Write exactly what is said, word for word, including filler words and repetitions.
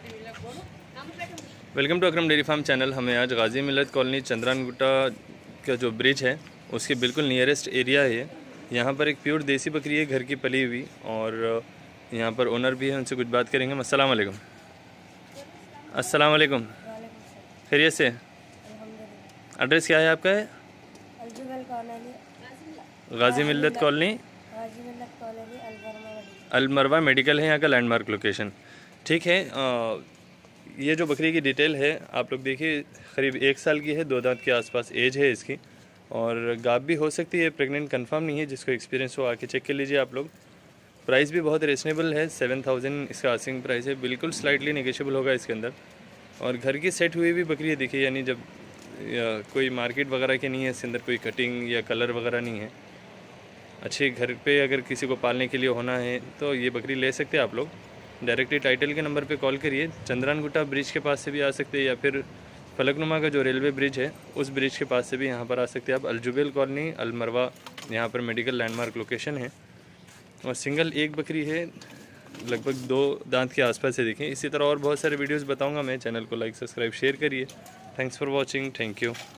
Welcome to Akram dairy farm channel. हमें आज गाजी मिल्लत colony Chandrayangutta का जो ब्रिज है उसके बिल्कुल नियरेस्ट एरिया है। यहाँ पर एक प्योर देसी बकरी है, घर की पली हुई, और यहाँ पर ओनर भी है, उनसे कुछ बात करेंगे। अस्सलाम वालेकुम। अस्सलाम वालेकुम, खैरियत से? एड्रेस क्या है आपका? है गाजी मिल्लत कॉलोनी, अलमरवा मेडिकल है यहाँ का लैंडमार्क लोकेशन। ठीक है, आ, ये जो बकरी की डिटेल है आप लोग देखिए, करीब एक साल की है, दो दांत के आसपास एज है इसकी, और गाब भी हो सकती है, प्रेग्नेंट कंफर्म नहीं है। जिसको एक्सपीरियंस हो आके चेक कर लीजिए आप लोग। प्राइस भी बहुत रिजनेबल है, सेवन थाउजेंड इसका आसिंग प्राइस है, बिल्कुल स्लाइटली नेगोशिएबल होगा इसके अंदर। और घर की सेट हुई भी बकरी है, देखिए, यानी जब या कोई मार्केट वगैरह की नहीं है, इसके अंदर कोई कटिंग या कलर वगैरह नहीं है। अच्छे घर पे अगर किसी को पालने के लिए होना है तो ये बकरी ले सकते हैं आप लोग। डायरेक्टली टाइटल के नंबर पे कॉल करिए। चंद्रानगुट्टा ब्रिज के पास से भी आ सकते हैं, या फिर फलकनुमा का जो रेलवे ब्रिज है उस ब्रिज के पास से भी यहाँ पर आ सकते हैं आप। अलजुबेल कॉलोनी, अलमरवा, यहाँ पर मेडिकल लैंडमार्क लोकेशन है। और सिंगल एक बकरी है, लगभग दो दांत के आसपास से देखें। इसी तरह और बहुत सारे वीडियोस बताऊंगा मैं। चैनल को लाइक, सब्सक्राइब, शेयर करिए। Thanks for watching. Thank you.